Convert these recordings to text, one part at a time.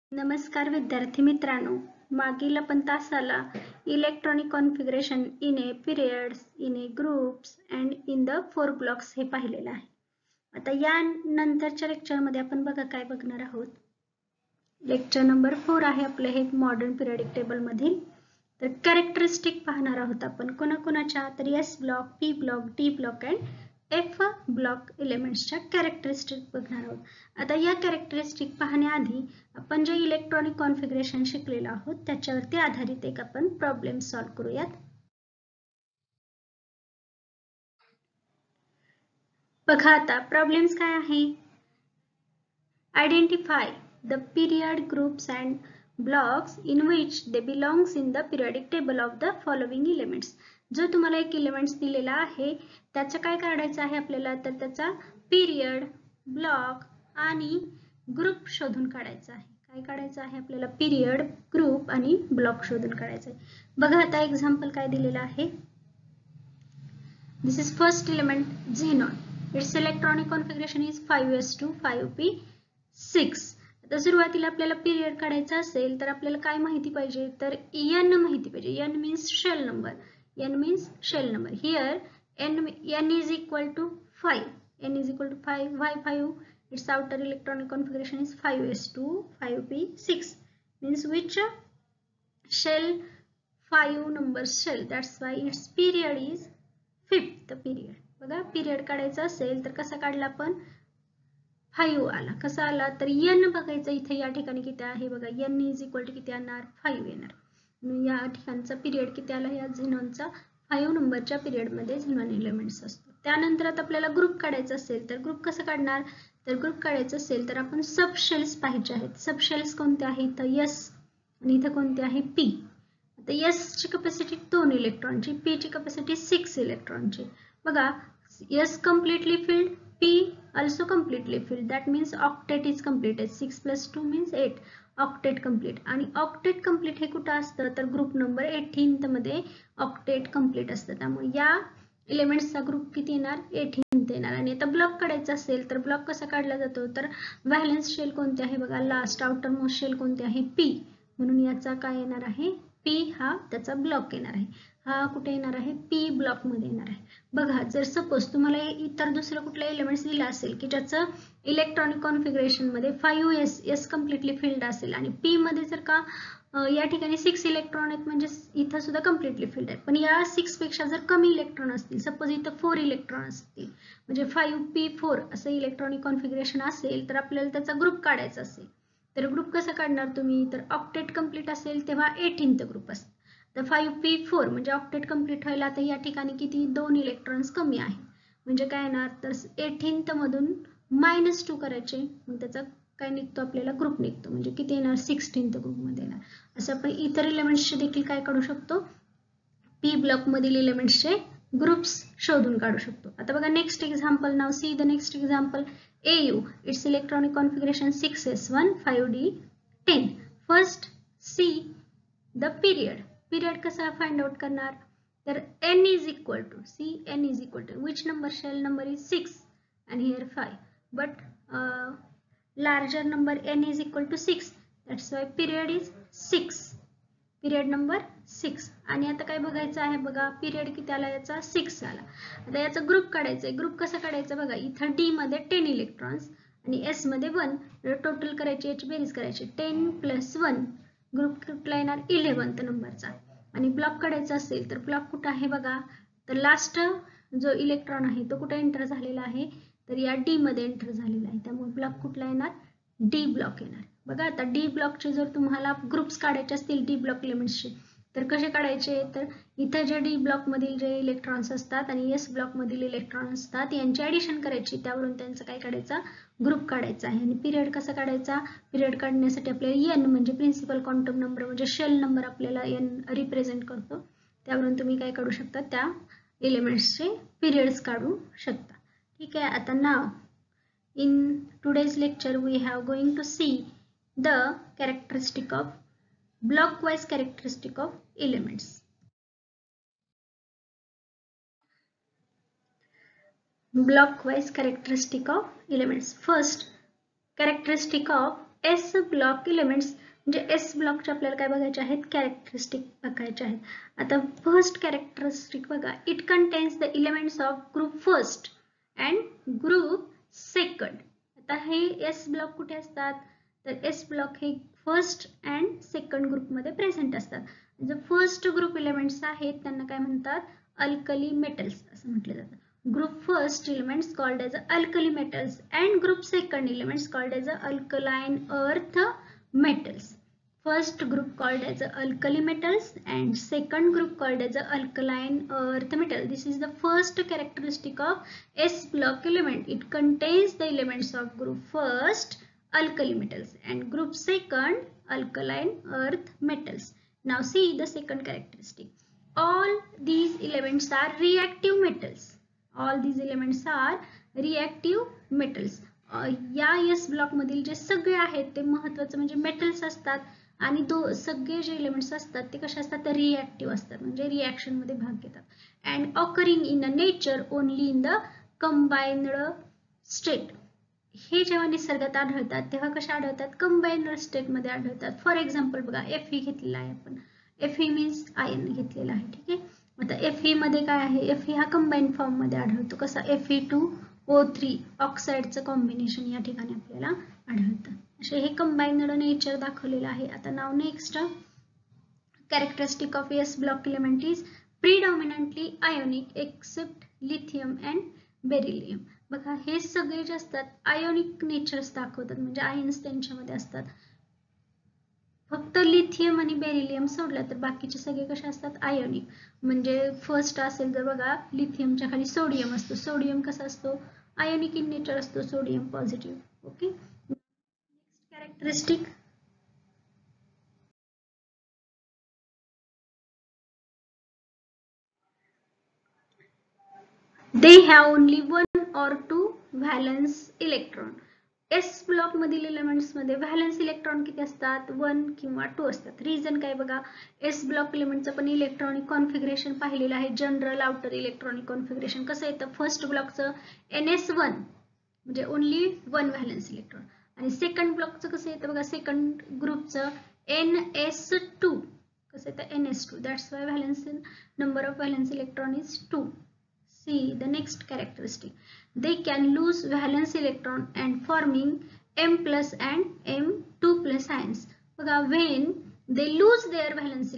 नमस्कार विद्यार्थी मित्रांनो, मागील आपण तासाला electronic configuration in a periods, in a groups and in the 4 blocks हे पाहिलेलं आहे. आता या नंतरच्या लेक्चरमध्ये आपण काय बघणार आहोत. लेक्चर नंबर 4 आहे आपलं हे मॉडर्न पिरियडिक टेबल मधील. तर कॅरेक्टरिस्टिक पाहणार आहोत आपण कोणाकोणाच्या. तर S block, P block, D block and F block एलिमेंट्सच्या कॅरेक्टरिस्टिक बघणार आहोत. आता या कॅरेक्टरिस्टिक पाहण्याआधी आपण जे इलेक्ट्रॉनिक कॉन्फिगरेशन शिकलेलो आहोत त्याच्यावरती आधारित एक आपण प्रॉब्लेम सॉल्व्ह करूयात. बघा आता प्रॉब्लेम्स काय आहे. Identify the period groups and blocks in which they belongs in the periodic table of the following elements. जो तुम्हाला एक एलिमेंट्स दिलेला आहे त्याचं काय काढायचं आहे आपल्याला, तर त्याचा पिरियड, ब्लॉक आणि ग्रुप शोधून काढायचा आहे. काय काढायचं आहे आपल्याला, पिरियड, ग्रुप आणि ब्लॉक शोधून काढायचं आहे. बघा आता एक्झाम्पल काय दिलेलं आहे. This is first element xenon. It's electronic configuration is 5s2 5p6. आता सुरुवातीला आपल्याला पिरियड काढायचा असेल तर आपल्याला काय माहिती पाहिजे, तर n माहिती पाहिजे. n means shell number. n means shell number. Here n is equal to 5. n is equal to 5. Why 5? Its outer electronic configuration is 5s2 5p6. Means which shell? 5 number shell. That's why its period is 5th period. बघा period काढायचा असेल तर कसा काढला आपण, 5 आला. कसा आला तर n बघायचं इथे या ठिकाणी किती आहे बघा. n is equal to किती येणार, 5 येणार. या ठिकाणचा पिरियड किती आला, या झेनॉनचा 5 नंबरच्या पिरियड मध्ये झेनॉन एलिमेंट्स असतो. त्यानंतर आता आपल्याला ग्रुप काढायचा असेल तर ग्रुप कसं काढणार, तर ग्रुप काढायचं असेल तर आपण सब शेल्स पाहिजे आहेत. सब शेल्स कोणते आहेत, तर एस आणि इथे कोणते आहे, पी. आता एस ची कॅपॅसिटी 2 इलेक्ट्रॉनची, पी ची कॅपॅसिटी 6 इलेक्ट्रॉनची. बघा S completely filled, P also completely filled. That means octet is completed. 6 plus 2 means 8. Octet complete. आणि ऑक्टेट कंप्लीट हे कुठं असतं, तर ग्रुप नंबर 18 मध्ये ऑक्टेट कंप्लीट असतं. त्यामुळे या एलिमेंट्सचा ग्रुप किती येणार, 18 येणार. आणि आता ब्लॉक काढायचा असेल तर ब्लॉक कसा काढला जातो, तर व्हॅलेन्स शेल कोणते आहे बघा, लास्ट आउटर मोस्ट शेल कोणते आहे, पी. म्हणून याचा काय येणार आहे, पी हा त्याचा ब्लॉक येणार आहे. हा कुठे येणार आहे, पी ब्लॉक मध्ये येणार आहे. बघा जर सपोज तुम्हाला इतर दुसरं कुठलं एलिमेंट्स दिलं असेल की ज्याचं इलेक्ट्रॉनिक कॉन्फिगरेशन मध्ये 5s कम्प्लिटली फिल्ड असेल आणि पी मध्ये जर का या ठिकाणी 6 इलेक्ट्रॉन आहेत म्हणजे इथं सुद्धा कम्प्लिटली फिल्ड आहे. पण या 6 पेक्षा जर कमी इलेक्ट्रॉन असतील, सपोज इथं 4 इलेक्ट्रॉन असतील म्हणजे 5p4 असं इलेक्ट्रॉनिक कॉन्फिगरेशन असेल तर आपल्याला त्याचा ग्रुप काढायचा असेल तर ग्रुप कसा काढणार तुम्ही, तर ऑक्टेट कंप्लीट असेल तेव्हा 18th ग्रुप असतो. तर 5p4 म्हणजे ऑक्टेट कंप्लीट व्हायला आता या ठिकाणी किती, 2 इलेक्ट्रॉन्स कमी आहे. म्हणजे काय येणार, तर 18th मधून -2 करायचे, मग त्याचा काय निघतो आपल्याला, ग्रुप निघतो. म्हणजे किती येणार, 16th ग्रुप मध्ये येणार. असं आपण इतर एलिमेंट्सचे देखील काय काढू शकतो, पी ब्लॉक मधील एलिमेंट्सचे ग्रुप्स शोधून काढू शकतो. आता बघा next example. Now see the next example. AU, it's electronic configuration 6s1 5d10. First see the period. Period कसा फाइंड आउट करणार, तर n is equal to, see n is equal to which number, shell number is 6 and here 5, but larger number n is equal to 6, that's why period is 6, period number 6. आणि आता काय बघायचं आहे बघा, period किती आला याचा, 6 आला. आता याचा ग्रुप काढायचा आहे. ग्रुप कसा काढायचा बघा, इथं d मध्ये 10 इलेक्ट्रॉन्स आणि s मध्ये 1, टोटल करायची, याची बेरीज करायची, 10 + 1 ग्रुप कुठला येणार, 11th नंबरचा. आणि ब्लॉक काढायचा असेल तर ब्लॉक कुठं आहे बघा, तर लास्ट जो इलेक्ट्रॉन आहे तो कुठे एंटर झालेला आहे, तर या डी मध्ये एंटर झालेला आहे. त्यामुळे ब्लॉक कुठला येणार, डी ब्लॉक येणार. बघा आता डी ब्लॉकचे जर तुम्हाला ग्रुप्स काढायचे असतील डी ब्लॉक एलिमेंट्सचे तर कसे काढायचे, तर इथे जे डी ब्लॉक मधील जे इलेक्ट्रॉन्स असतात आणि एस ब्लॉक मधील इलेक्ट्रॉन्स असतात यांची ऍडिशन करायची, त्यावरून त्यांचा काय काढायचा, ग्रुप काढायचा आहे. आणि पिरियड कसा काढायचा, पिरियड काढण्यासाठी आपल्याला n म्हणजे प्रिन्सिपल क्वांटम नंबर म्हणजे शेल नंबर आपल्याला n रिप्रेझेंट करतो, त्यावरून तुम्ही काय काढू शकता, त्या एलिमेंट्सचे पिरियड्स काढू शकता. ठीक आहे. आता now in today's lecture we have going to see the characteristic of block-wise characteristic of elements. Block-wise characteristic of elements. First, characteristic of S block elements म्हणजे एस ब्लॉकचे आपल्याला काय बघायचे आहेत, कॅरेक्टरिस्टिक बघायचे आहेत. आता फर्स्ट कॅरेक्टरिस्टिक बघा, it contains the elements of group first and group second. आता हे एस ब्लॉक कुठे असतात, तर एस ब्लॉक हे फर्स्ट अँड सेकंड ग्रुपमध्ये प्रेझेंट असतात. जो फर्स्ट ग्रुप एलिमेंट्स आहेत त्यांना काय म्हणतात, अल्कली मेटल्स असं म्हटलं जातं. Group first elements called as alkali metals and group second elements called as alkaline earth metals. First group called as alkali metals and second group called as alkaline earth metal. This is the first characteristic of S block element. It contains the elements of group first alkali metals and group second alkaline earth metals. Now see the second characteristic. All these elements are reactive metals. All these elements are reactive metals. या S block मधील जे सगळे आहेत ते महत्त्वाचं म्हणजे metals असतात आणि सगळे जे एलिमेंट्स असतात ते कसे असतात, तर रिएक्टिव्ह असतात म्हणजे रिएक्शन मध्ये भाग घेतात. And occurring in a nature only in the combined state. हे जेव्हा निसर्गात आढळतात तेव्हा कशा आढळतात, कंबाइंड स्टेट मध्ये आढळतात. फॉर एक्झाम्पल बघा, Fe घेतलेला आहे आपण, Fe मीन्स आयन घेतलेला आहे. ठीक आहे. आता Fe मध्ये काय आहे, Fe हा कंबाईंड फॉर्म मध्ये आढळतो. कसा, Fe2O3 ऑक्साइडचं कॉम्बिनेशन या ठिकाणी आपल्याला आढळतं. असे हे कंबाईंड नेचर दाखवलेलं आहे. आता now next characteristic of S block element is predominantly ionic except lithium and beryllium. बघा हे सगळे जे असतात आयोनिक नेचर्स दाखवतात म्हणजे आयन्स त्यांच्यामध्ये असतात. फक्त लिथियम आणि बेरिलियम सोडलं तर बाकीचे सगळे कसे असतात, आयोनिक. म्हणजे फर्स्ट असेल तर बघा लिथियमच्या खाली सोडियम असतो. सोडियम कसा असतो, आयोनिक इन नेचर असतो, sodium positive. Okay. Next characteristic, they have only one or two valence electron. S block मधील एलिमेंट्स मध्ये व्हॅलेन्स इलेक्ट्रॉन किती असतात, 1 किंवा 2 असतात. रिझन काय बघा, एस ब्लॉक एलिमेंटचं पण इलेक्ट्रॉनिक कॉन्फिगरेशन पाहिलेलं आहे. जनरल आउटर इलेक्ट्रॉनिक कॉन्फिगरेशन कसं येतं, फर्स्ट ब्लॉकचं NS1 म्हणजे ओनली 1 व्हॅलेन्स इलेक्ट्रॉन आणि सेकंड ब्लॉकचं कसं येतं बघा, सेकंड ग्रुपचं NS2 कसं येतं, NS2. That's why valence number of valence electron is 2. See the next characteristic. They can lose valence electron and forming M plus and M2 plus ions. बघा, when they lose their valence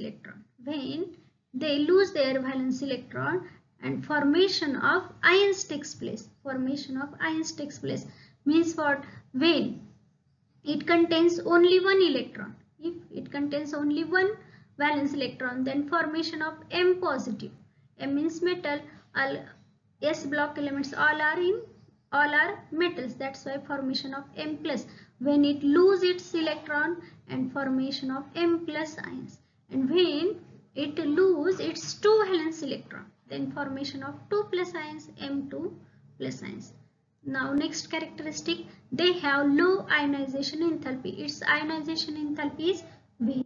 electron and formation of ions takes place. Formation of ions takes place means what? When it contains only one electron. If it contains only one valence electron, then formation of M positive. M means metal. All S block elements all are metals. That's why formation of M plus. When it lose its electron and formation of M plus ions, and when it lose its 2 valence electron, then formation of 2 plus ions, M2 plus ions. Now next characteristic, they have low ionization enthalpy. Its ionization enthalpy is very.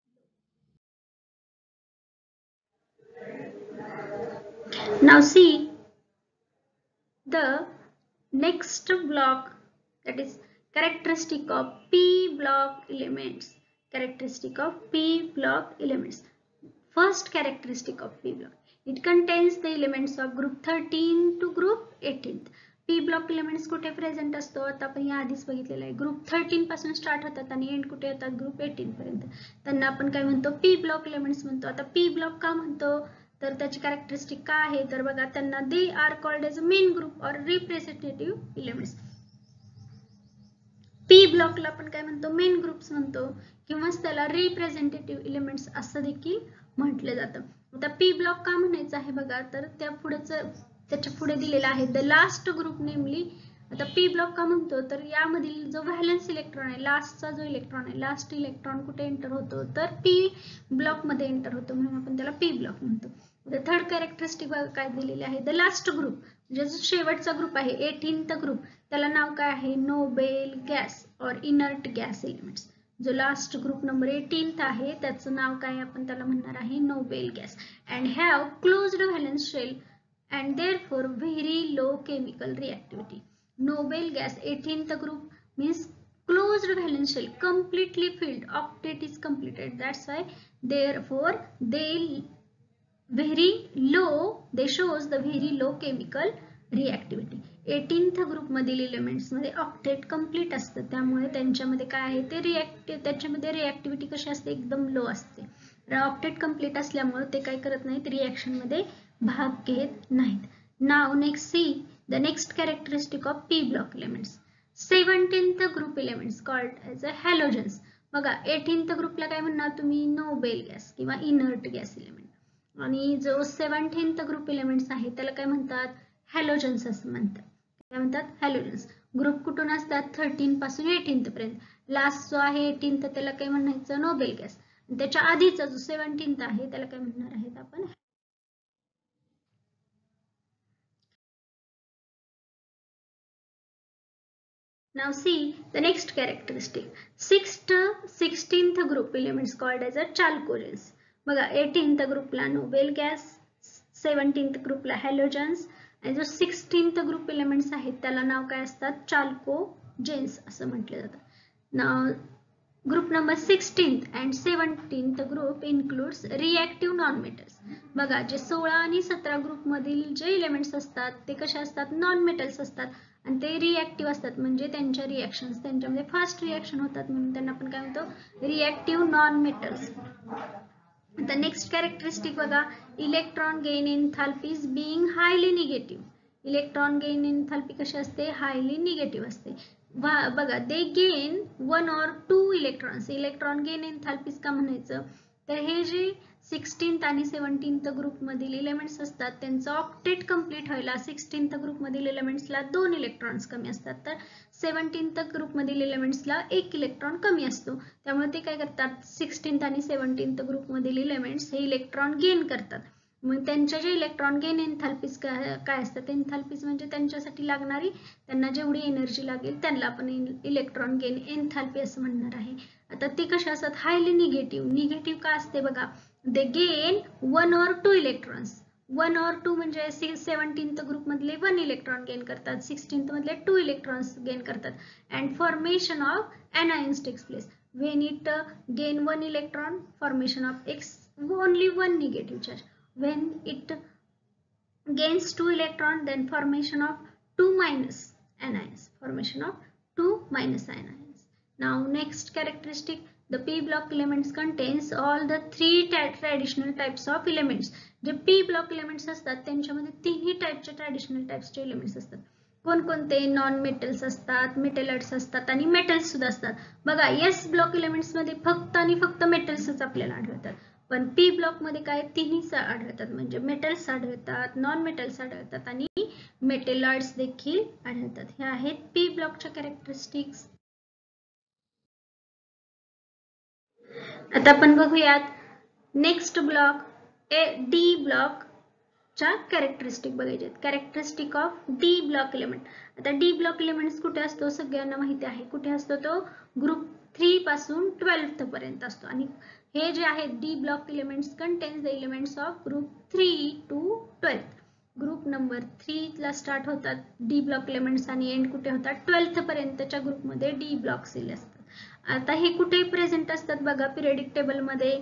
Now see the next block, that is characteristic of P block elements. Characteristic of P block elements. First characteristic of P block, it contains the elements of group 13 to group 18. P block elements कुठे present असतो, आता आपण या आधीच बघितलेलं आहे. Group 13 पासून start होतात आणि एंड कुठे येतात, ग्रुप 18 पर्यंत. त्यांना आपण काय म्हणतो, P block elements म्हणतो. आता P block का म्हणतो, तर त्याची कॅरेक्टरिस्टिक काय आहे, तर बघा त्यांना they are called as main group और रिप्रेझेंटेटिव्ह एलिमेंट्स. P ब्लॉकला आपण काय म्हणतो, मेन ग्रुप्स म्हणतो किंवा त्याला रिप्रेझेंटेटिव्ह एलिमेंट्स असं देखील म्हटलं जातं. आता P ब्लॉक का म्हणायचं आहे बघा, तर त्याच्या पुढे दिलेला आहे द लास्ट ग्रुप नेमली. आता P ब्लॉक का म्हणतो, तर यामधील जो व्हॅलेन्स इलेक्ट्रॉन आहे, लास्टचा जो इलेक्ट्रॉन आहे, लास्ट इलेक्ट्रॉन कुठे एंटर होतो, तर P ब्लॉक मध्ये एंटर होतो म्हणून आपण त्याला P ब्लॉक म्हणतो. थर्ड कॅरेक्टरिस्टिक काय दिलेली आहे, द लास्ट ग्रुप म्हणजे जो शेवटचा ग्रुप आहे 18th ग्रुप, त्याला नाव काय आहे, नोबेल गॅस और इनर्ट गॅस एलिमेंट्स. जो लास्ट ग्रुप नंबर 18th आहे त्याचं नाव काय, आपण त्याला म्हणणार आहे noble gas. And have closed valence shell and therefore very low chemical reactivity. Noble gas 18th group means closed valence shell, completely filled, octet is completed. That's why therefore they shows the very low chemical reactivity. 18th group मधील elements मध्ये octet complete असतं, त्यामुळे त्यांच्यामध्ये काय आहे ते त्याच्यामध्ये रिएक्टिव्हिटी कशी असते, एकदम लो असते. ऑक्टेट कंप्लीट असल्यामुळे ते काय करत नाहीत, रिएक्शन मध्ये भाग घेत नाहीत. नाव next see the next characteristic of P block elements. 17th group elements called as a halogens. बघा 18th ग्रुपला काय म्हणणार तुम्ही, नोबेल गॅस किंवा इनर्ट गॅस एलिमेंट. आणि जो 17th ग्रुप एलिमेंट्स आहे त्याला काय म्हणतात, हॅलोजन्स असं म्हणतात. काय म्हणतात, हॅलोजन्स. ग्रुप कुठून असतात, 13 पासून 18th पर्यंत. लास्ट जो आहे 18th त्याला काय म्हणायचं, नोबेल गॅस. त्याच्या आधीचा जो 17th आहे त्याला काय म्हणणार आहेत आपण. Now see the next characteristic. 16th group elements called as a chalcogens. बघा 18th ग्रुपला नोबेल गॅस, 17th ग्रुपला हॅलोजन्स, आणि जो 16th ग्रुप एलिमेंट्स आहेत त्याला नाव काय असतात, चाल्कोजेन्स असं म्हटलं जातं. नाव group number 16th and 17th group includes reactive non metals. बघा जे 16 आणि 17 ग्रुप मधील जे एलिमेंट्स असतात ते कसे असतात, नॉन मेटल्स असतात आणि ते रिएक्टिव्ह असतात, म्हणजे त्यांच्या रिएक्शन्स त्यांच्यामध्ये फास्ट रिएक्शन होतात, म्हणून त्यांना आपण काय म्हणतो, reactive non metals. The next characteristic बघा, electron gain enthalpy is being highly negative. Electron gain enthalpy कशी असते, हायली निगेटिव्ह असते. बघा they gain 1 or 2 electrons. Electron gain enthalpy का म्हणायचं, तर हे जे 16th आणि 17th ग्रुप मधील एलिमेंट्स असतात त्यांचं ऑक्टेट कंप्लीट व्हायला 16th ग्रुप मधील एलिमेंट्सला 2 इलेक्ट्रॉन्स कमी असतात, तर 17th ग्रुप मधील एलिमेंट्सला 1 इलेक्ट्रॉन कमी असतो. त्यामुळे ते काय करतात, 16th आणि 17th ग्रुप मधील एलिमेंट्स हे इलेक्ट्रॉन गेन करतात. मग त्यांच्या जे इलेक्ट्रॉन गेन एन्थाल्पीज काय असतात, एन्थाल्पीज म्हणजे त्यांच्यासाठी लागणारी, त्यांना जेवढी एनर्जी लागेल त्यांना आपण इलेक्ट्रॉन गेन एन्थाल्पी असं म्हणणार आहे. आता ते कशा असतात, हायली निगेटिव्ह. निगेटिव्ह का असते बघा, they gain 1 or 2 electrons. 1 or 2 म्हणजे 17th ग्रुप मधले 1 इलेक्ट्रॉन गेन करतात, 16th मधले 2 इलेक्ट्रॉन्स गेन करतात. And formation of anions takes place when it gain 1 electron, formation of only 1 negative charge. When it gains 2 electron, then formation of 2 minus anions, formation of 2 minus anions. Now next characteristic, the p block elements contains all the 3 traditional types of elements. जे p block elements असतात त्यांच्यामध्ये तिन्ही टाइपचे traditional टाइप्सचे elements असतात. कोणकोणते, non metals असतात, मेटलर्ड्स असतात आणि मेटल्स सुद्धा असतात. बघा s ब्लॉक एलिमेंट्स मध्ये फक्त आणि फक्त मेटल्सच आपल्याला आढळतात, पण p ब्लॉक मध्ये काय तिन्हीच आढळतात, म्हणजे मेटल्स आढळतात, नॉन मेटल्स आढळतात आणि मेटलर्ड्स देखील आढळतात. हे आहेत p ब्लॉकच्या कॅरेक्टरिस्टिक्स. आता आपण बघूयात नेक्स्ट ब्लॉक, d ब्लॉक च्या कॅरेक्टरिस्टिक बघायचे. Characteristic of D block element. आता डी ब्लॉक एलिमेंट्स कुठे असतो, सगळ्यांना माहिती आहे कुठे असतो, तो ग्रुप 3 पासून 12th पर्यंत असतो. आणि हे जे आहेत D block elements contains the elements of group 3 to 12th. Group number 3 ला स्टार्ट होतात डी ब्लॉक एलिमेंट्स आणि एंड कुठे होतात, 12th पर्यंतच्या ग्रुप मध्ये डी ब्लॉक्स असतात. आता हे कुठे प्रेझेंट असतात बघा, पिरियडिक टेबल मध्ये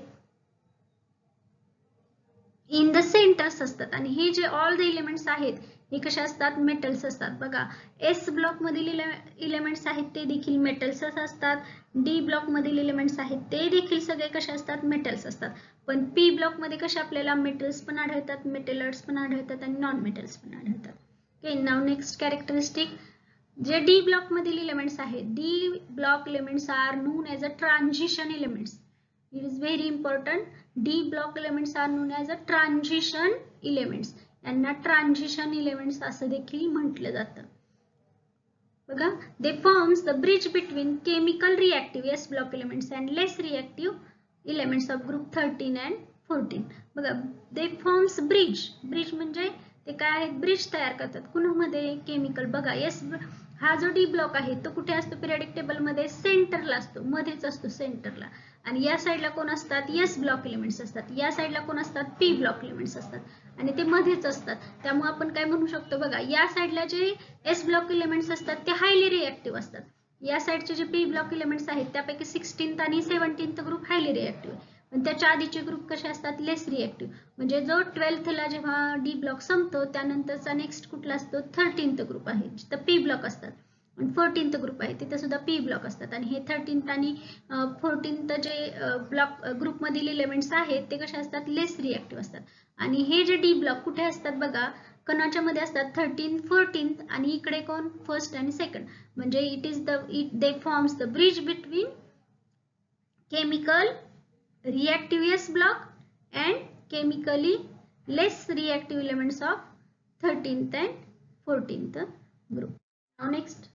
इन द सेंटर्स असतात. आणि हे जे ऑल द एलिमेंट्स आहेत हे कशा असतात, मेटल्स असतात. बघा एस ब्लॉक मधील एलिमेंट्स आहेत ते देखील मेटल्स असतात, डी ब्लॉक मधील एलिमेंट्स आहेत ते देखील सगळे कशा असतात, मेटल्स असतात. पण पी ब्लॉक मध्ये कशा आपल्याला मेटल्स पण आढळतात, मेटलर्ड्स पण आढळतात आणि नॉन मेटल्स पण आढळतात. ओके, नाउ नेक्स्ट कॅरेक्टरिस्टिक, जे डी ब्लॉक मधील एलिमेंट्स आहेत, D block elements are known as a transition elements. It is very important. D block elements are known as a transition elements. यांना transition elements असं देखील म्हटलं जातं. बघा, they forms the bridge between chemical reactive S block elements and less reactive elements of group 13 and 14. बघा, they forms bridge. Bridge म्हणजे ते काय आहेत, ब्रिज तयार करतात. कुणामध्ये, केमिकल. बघा S हा जो डी ब्लॉक आहे तो कुठे असतो, पिरियडिक टेबल मध्ये सेंटरला असतो, मध्येच असतो सेंटरला. आणि या साइडला कोण असतात, एस ब्लॉक एलिमेंट्स असतात. या साइडला कोण असतात, पी ब्लॉक एलिमेंट्स असतात आणि ते मध्येच असतात. त्यामुळे आपण काय म्हणू शकतो बघा, या साइडला जे एस ब्लॉक एलिमेंट्स असतात ते हायली रिएक्टिव्ह असतात, या साईडचे जे पी ब्लॉक इलेमेंट्स आहेत त्यापैकी 16th आणि 17th ग्रुप हायली रिएक्टिव्ह आहे, पण त्याच्या आधीचे ग्रुप कसे असतात, लेस रिएक्टिव्ह. म्हणजे जो 12th ला जेव्हा डी ब्लॉक संपतो त्यानंतरचा नेक्स्ट कुठला असतो, 13th ग्रुप आहे जिथं पी ब्लॉक असतात. 14th ग्रुप आहे तिथे सुद्धा पी ब्लॉक असतात. आणि हे 13th आणि 14th जे ब्लॉक ग्रुप मधील इलेमेंट्स आहेत ते कसे असतात, लेस रिएक्टिव्ह असतात. आणि हे जे डी ब्लॉक कुठे असतात बघा, कोणाच्या मध्ये असतात, 13th 14th आणि इकडे कोण, फर्स्ट आणि सेकंड. म्हणजे they forms the bridge between chemical reactive S block and chemically less reactive elements of 13th and 14th group. Now next,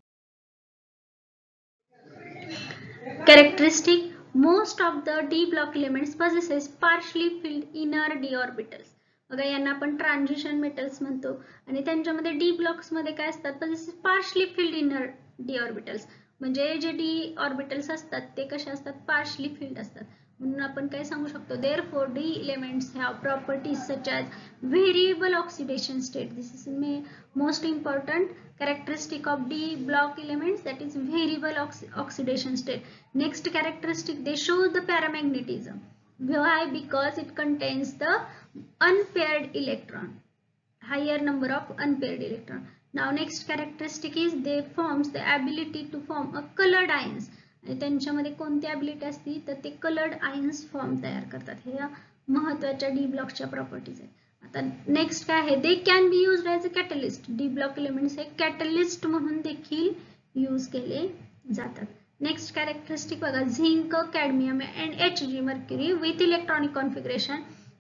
characteristic. Most of the d block elements possesses partially filled inner d orbitals. बघा यांना आपण transition metals म्हणतो आणि त्यांच्यामध्ये D blocks मध्ये काय असतात, possesses partially filled inner d orbitals. म्हणजे जे डी ऑर्बिटल्स असतात ते कसे असतात, पार्शली फिल्ड असतात. म्हणून आपण काय सांगू शकतो, therefore d elements have properties such as variable oxidation state. This is most important characteristic of d block elements, that is variable oxidation state. Next characteristic, they show the paramagnetism. Why? Because it contains the unpaired electron, higher number of unpaired electron. Now next characteristic is they forms the ability to form a colored ions. आणि त्यांच्यामध्ये कोणती ability असते तर ते coloured ions form तयार करतात. हे महत्त्वाच्या डी ब्लॉकच्या प्रॉपर्टीज आहेत. आता नेक्स्ट काय आहे, they can be used as a catalyst. D block elements हे कॅटलिस्ट म्हणून देखील यूज केले जातात. नेक्स्ट कॅरेक्टरिस्टिक बघा, zinc, cadmium and Hg mercury with electronic configuration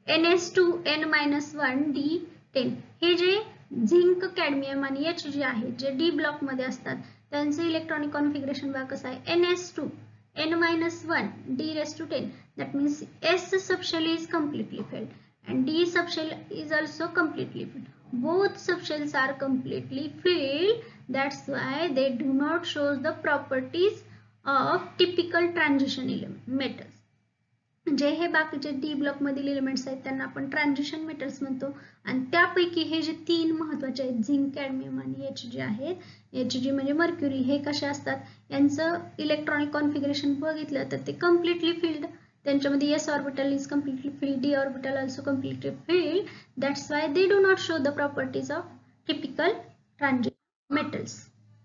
Ns2n-1d10. हे जे झिंक, कॅडमियम आणि Hg आहेत जे डी ब्लॉक मध्ये असतात त्यांचे इलेक्ट्रॉनिक कॉन्फिगरेशन बघा कसं आहे, Ns2n-1d10. That means S subshell is completely filled and D subshell is also completely filled. Both subshells are completely filled. That's why they do not show the properties of typical transition metals. जे हे बाकीचे D block मधील elements आहेत त्यांना आपण transition metals म्हणतो. आणि त्यापैकी हे जे तीन महत्त्वाचे आहेत, झिंक, कॅडमियम आणि Hg आहेत, Hg म्हणजे मर्क्युरी, हे कसे असतात, यांचं इलेक्ट्रॉनिक कॉन्फिगरेशन बघितलं तर ते कम्प्लिटली फिल्ड. त्यांच्यामध्ये s orbital is completely filled, d orbital also completely filled. That's why they do not show the properties of typical transition metals.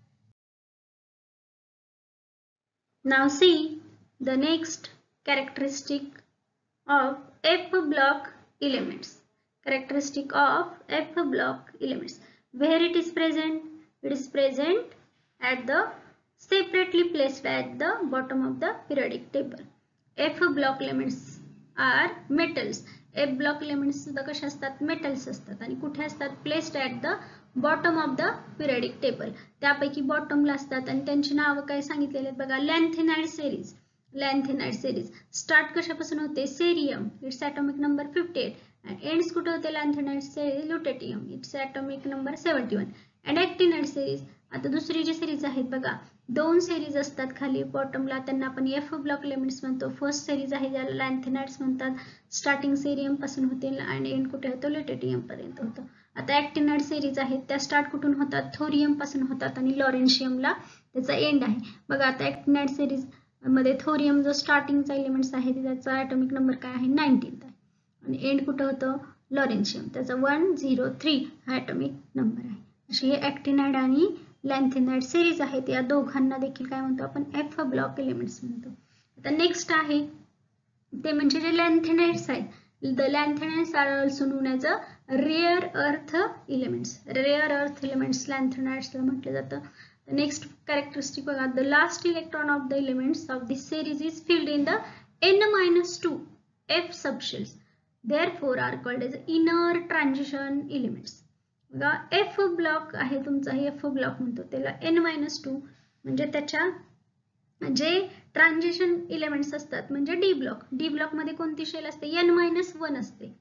Now see the next characteristic of F block elements. Characteristic of F block elements. Where it is present? It is present at the separately placed at the bottom of the periodic table. F block elements are metals. F block elements सुद्धा कशा असतात, metals असतात आणि कुठे असतात, placed at the bottom of the periodic table. त्यापैकी बॉटमला असतात आणि त्यांची नावं काय सांगितलेली आहेत बघा, lanthanide series. Lanthanide series start कशापासून होते, cerium, its atomic number 58 and ends कुठे होते lanthanide series, lutetium, its atomic number 71. And actinide series. आता दुसरी जी सिरीज आहेत बघा, दोन सिरीज असतात खाली बॉटमला, त्यांना आपण एफ ब्लॉक एलिमेंट्स म्हणतो. फर्स्ट सिरीज आहे ज्याला लॅन्थेनाइड्स म्हणतात, स्टार्टिंग सेरियम पासून होते आणि एंड कुठे होतो, ल्युटेटियम पर्यंत होतं. आता ॲक्टिनाइड सिरीज आहेत त्या स्टार्ट कुठून होतात, थोरियम पासून होतात आणि लॉरेन्शियमला त्याचा एंड आहे. बघा आता ॲक्टिनाइड सिरीज मध्ये थोरियम जो स्टार्टिंगचा एलिमेंट्स आहे त्याचा ॲटॉमिक नंबर काय आहे, 19 आहे आणि एंड कुठं होतं, लॉरेन्शियम, त्याचा 103 हा ॲटॉमिक नंबर आहे. अशी हे ॲक्टिनाइड आणि लॅन्थेनाइड सिरीज आहेत. या दोघांना देखील काय म्हणतो आपण, एफ ब्लॉक एलिमेंट्स म्हणतो. आता नेक्स्ट आहे ते म्हणजे जे लॅन्थेनाइड्स आहेत. The lanthanides are also known as a rare earth elements. Rare earth elements लॅन्थेनाइड्सला म्हटलं जातं. नेक्स्ट कॅरेक्टरिस्टिक बघा, the last electron of the elements of this series is filled in the n-2 F subshells, therefore are called as inner transition elements. बघा F block आहे तुमचा, F block म्हणतो त्याला n-2 म्हणजे त्याच्या जे ट्रान्झिशन एलिमेंट्स असतात म्हणजे डी ब्लॉक. डी ब्लॉक मध्ये कोणती शेल असते, n-1 असते,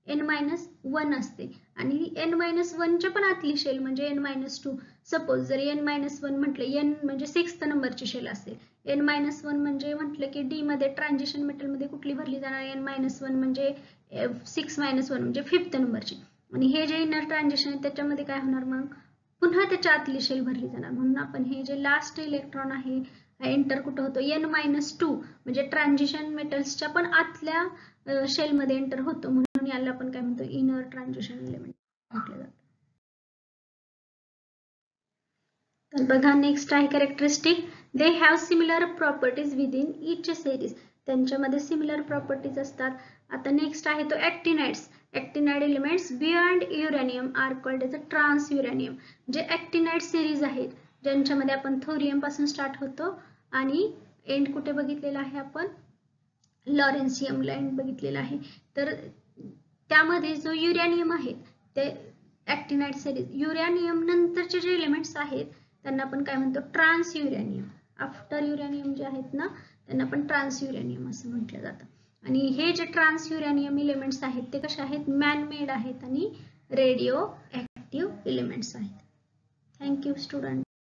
n-1 असते आणि n-1 च्या पण आतली शेल म्हणजे n-2. सपोज जर n-1 म्हटलं, n म्हणजे 6th नंबरची शेल असेल, n-1 म्हणजे म्हटलं की डी मध्ये ट्रान्झिशन मेटल मध्ये कुठली भरली जाणार, n-1 म्हणजे 6-1 म्हणजे 5th नंबरची. आणि हे जे इनर ट्रान्झिशन आहे त्याच्यामध्ये काय होणार मग, पुन्हा त्याच्या आतली शेल भरली जाणार. म्हणून आपण हे जे लास्ट इलेक्ट्रॉन आहे एंटर कुठं होतो N-2 म्हणजे ट्रान्झिशन मेटल्सच्या पण आतल्या शेलमध्ये एंटर होतो. म्हणून याला आपण काय म्हणतो इनर ट्रान्झिशन एलिमेंट म्हटलं जातं. तर बघा नेक्स्ट आहे characteristic. They have similar properties within each series. त्यांच्यामध्ये सिमिलर प्रॉपर्टीज असतात. आता नेक्स्ट आहे तो actinides. Actinide elements beyond uranium are called as a trans uranium. जे ऍक्टिनाइड सिरीज आहेत ज्यांच्यामध्ये आपण थोरियम पासून स्टार्ट होतो आणि एंड कुठे बघितलेला आहे आपण लॉरेन्सियमला एंड बघितलेला आहे. तर त्यामध्ये जो युरेनियम आहे ते ऍक्टिनाइड सिरीज, युरेनियम नंतरचे जे एलिमेंट्स आहेत त्यांना आपण काय म्हणतो ट्रान्स युरेनियम. आफ्टर युरेनियम जे आहेत ना त्यांना आपण ट्रान्स युरेनियम असं म्हटलं जातं. आणि हे जे ट्रान्स युरेनियम एलिमेंट्स आहेत ते कसे आहेत मॅन मेड आहेत आणि रेडिओ ऍक्टिव्ह एलिमेंट्स आहेत. Thank you student.